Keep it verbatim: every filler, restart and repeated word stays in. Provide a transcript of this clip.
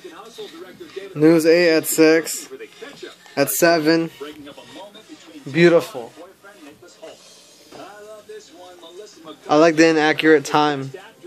News eight at six. At seven. Beautiful. I like the inaccurate time.